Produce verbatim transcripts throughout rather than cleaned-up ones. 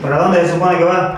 ¿Para dónde se supone que va?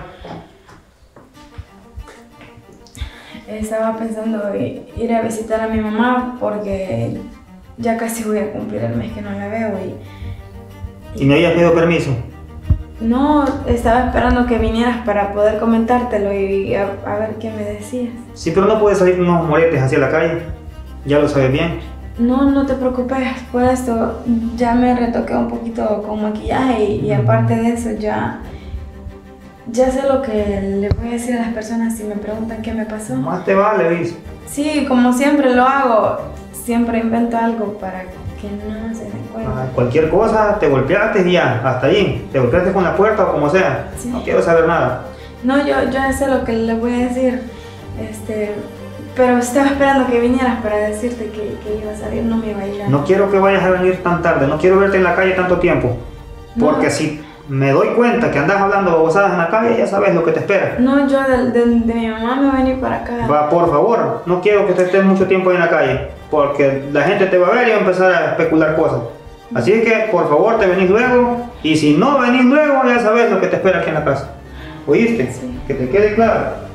Estaba pensando ir a visitar a mi mamá porque ya casi voy a cumplir el mes que no la veo y... ¿Y me habías pedido permiso? No, estaba esperando que vinieras para poder comentártelo y a, a ver qué me decías. Sí, pero no puedes salir con unos moretes hacia la calle. Ya lo sabes bien. No, no te preocupes por esto. Ya me retoqué un poquito con maquillaje y, y aparte de eso ya... Ya sé lo que le voy a decir a las personas si me preguntan qué me pasó. Más te vale, ¿viste? Sí, como siempre lo hago. Siempre invento algo para que no se den cuenta. Ah, cualquier cosa, te golpeaste y ya, hasta ahí. Te golpeaste con la puerta o como sea. Sí. No quiero saber nada. No, yo, yo ya sé lo que le voy a decir. Este... Pero estaba esperando que vinieras para decirte que, que iba a salir, no me iba a ir. No quiero que vayas a venir tan tarde, no quiero verte en la calle tanto tiempo. Porque no. Si me doy cuenta que andas hablando babosadas en la calle, ya sabes lo que te espera. No, yo de, de, de mi mamá me voy a venir para acá. Va, por favor, no quiero que te estés mucho tiempo en la calle, porque la gente te va a ver y va a empezar a especular cosas. Así es que, por favor, te venís luego, y si no venís luego, ya sabes lo que te espera aquí en la casa. ¿Oíste? Sí. Que te quede claro.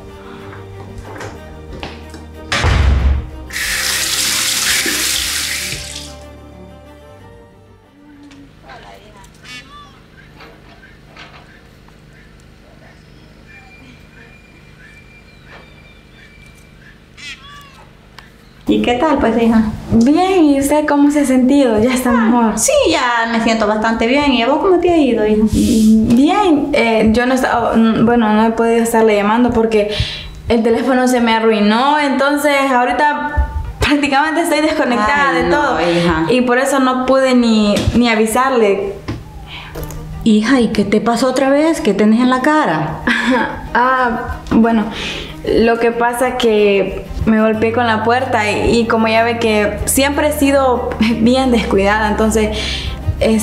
¿Y qué tal, pues, hija? Bien, ¿y usted cómo se ha sentido? ¿Ya está mejor? Sí, ya me siento bastante bien. ¿Y a vos cómo te ha ido, hija? Bien, eh, yo no he estado, bueno, no he podido estarle llamando porque el teléfono se me arruinó, entonces ahorita prácticamente estoy desconectada Ay, de no, todo. Hija. Y por eso no pude ni, ni avisarle. Hija, ¿y qué te pasó otra vez? ¿Qué tenés en la cara? Ah, bueno, lo que pasa que me golpeé con la puerta y, y como ya ve que siempre he sido bien descuidada, entonces es,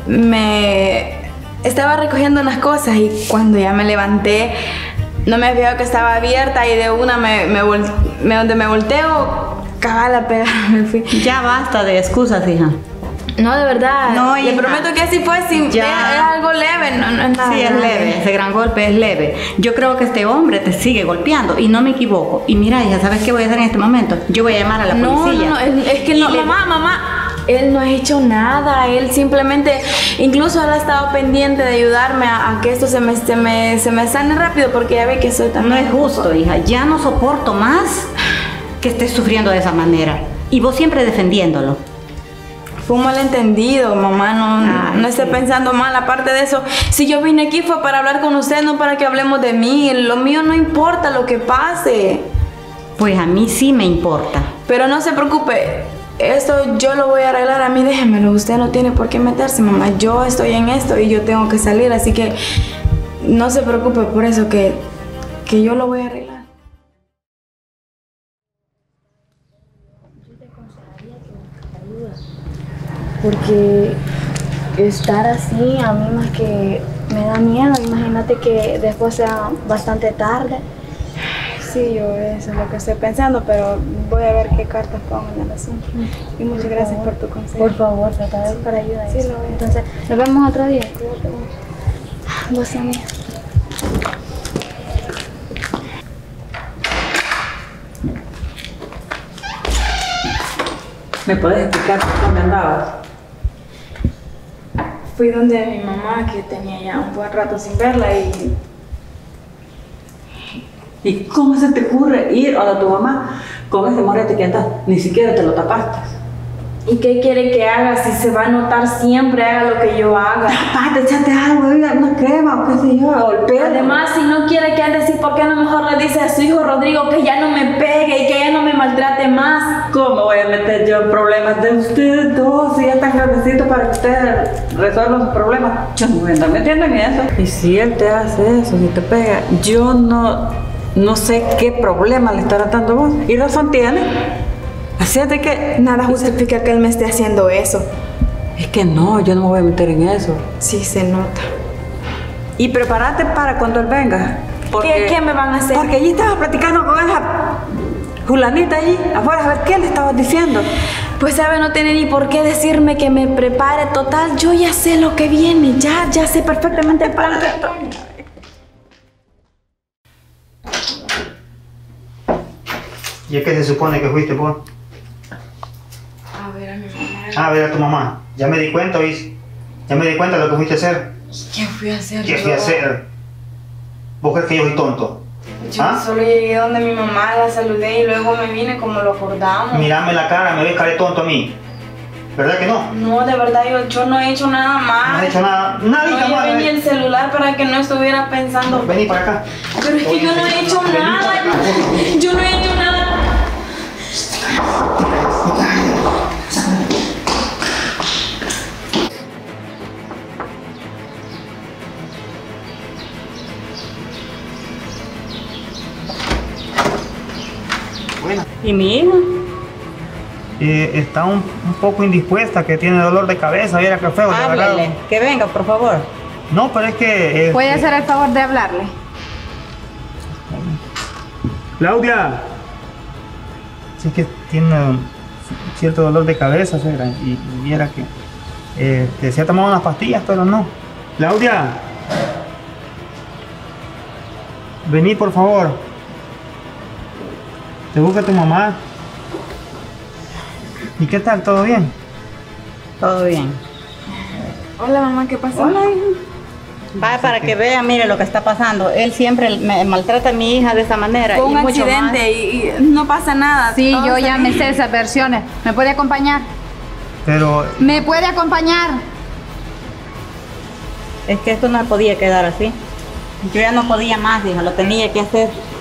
me estaba recogiendo unas cosas y cuando ya me levanté no me había que estaba abierta y de una me, me, vol, me donde me volteo, cabal a pegar, me fui. Ya basta de excusas, hija. No, de verdad, no, le hija. prometo que así fue, sin, ya. Era, era algo leve, no, no es nada. Sí, es leve, ese gran golpe es leve. Yo creo que este hombre te sigue golpeando y no me equivoco. Y mira, hija, ¿sabes qué voy a hacer en este momento? Yo voy a llamar a la no, policía. No, no, es, es que no, le... mamá, mamá, él no ha hecho nada, él simplemente, incluso él ha estado pendiente de ayudarme a, a que esto se me, se, me, se me sane rápido porque ya ve que soy tan... No es justo, hija, ya no soporto más que estés sufriendo de esa manera. Y vos siempre defendiéndolo. Fue un malentendido, mamá, no, Ay, no esté sí. pensando mal. Aparte de eso, si yo vine aquí fue para hablar con usted, no para que hablemos de mí. Lo mío no importa lo que pase. Pues a mí sí me importa. Pero no se preocupe, esto yo lo voy a arreglar, a mí déjemelo. Usted no tiene por qué meterse, mamá. Yo estoy en esto y yo tengo que salir, así que no se preocupe por eso, que, que yo lo voy a arreglar. Porque estar así a mí más que me da miedo. Imagínate que después sea bastante tarde. Sí, yo eso es lo que estoy pensando, pero voy a ver qué cartas pongo en el asunto. Y muchas por gracias favor. por tu consejo. Por favor, trata de buscar ayuda. Sí, lo voy a Entonces, nos vemos otro día. Vos también. ¿Me puedes explicar por dónde andabas? Fui donde mi mamá, que tenía ya un buen rato sin verla y... ¿Y cómo se te ocurre ir a tu mamá con ese morete que andas? Ni siquiera te lo tapaste. ¿Y qué quiere que haga? Si se va a notar siempre, haga lo que yo haga. Tapate, échate algo, una crema o qué sé yo, golpea. Además, si no quiere que ande así, ¿por qué no mejor le dice a su hijo Rodrigo que ya no me pegue y que ya no me maltrate más? ¿Cómo voy a meter yo en problemas de ustedes dos si ya están grandecitos para que ustedes resuelvan sus problemas? Yo no voy a andar metiendo en eso. Y si él te hace eso, si te pega, yo no, no sé qué problema le estará dando vos. ¿Y razón tiene? Así es de que nada justifica que él me esté haciendo eso. Es que no, yo no me voy a meter en eso. Sí, se nota. Y prepárate para cuando él venga. Porque, ¿Qué, ¿Qué me van a hacer? Porque allí estaba platicando con esa fulanita allí afuera, a ver qué le estabas diciendo. Pues sabe, no tiene ni por qué decirme que me prepare. Total, yo ya sé lo que viene. Ya, ya sé perfectamente el plan. ¿Y a qué se supone que fuiste, vos? A ver a mi mamá. Ah, a ver a tu mamá. Ya me di cuenta, ¿oís? Ya me di cuenta de lo que fuiste a hacer. ¿Qué fui a hacer? ¿Qué yo? fui a hacer? ¿Vos crees que yo soy tonto? Yo ¿Ah? solo llegué donde mi mamá, la saludé y luego me vine como lo acordamos. Mírame la cara, me ves cara de tonto a mí. ¿Verdad que no? No, de verdad, yo, yo no he hecho nada más. No has hecho nada. Nadie No más. llevé ni el celular para que no estuviera pensando. Vení para acá. Pero es que Oye, yo no he vení hecho para acá, vení nada. para acá. Yo no he hecho nada. Buena. ¿Y mi hija? Eh, está un, un poco indispuesta, que tiene dolor de cabeza. Viera qué feo. de verdad. Háblele, que venga, por favor. No, pero es que... eh, ¿Puede hacer el favor de hablarle? Claudia. Sí que tiene un cierto dolor de cabeza, suegra, y, y viera que eh, que se ha tomado unas pastillas, pero no. Claudia. Vení, por favor. Te busca tu mamá. ¿Y qué tal? ¿Todo bien? Todo bien. Hola, mamá, ¿qué pasó? Hola, hija. Va para que vea, mire lo que está pasando. Él siempre me maltrata a mi hija de esa manera. Fue y un mucho más. accidente y, y no pasa nada. Sí, todo yo está ya me bien. sé esas versiones. ¿Me puede acompañar? Pero ¿Me puede acompañar? Es que esto no podía quedar así. Yo ya no podía más, hija, lo tenía que hacer.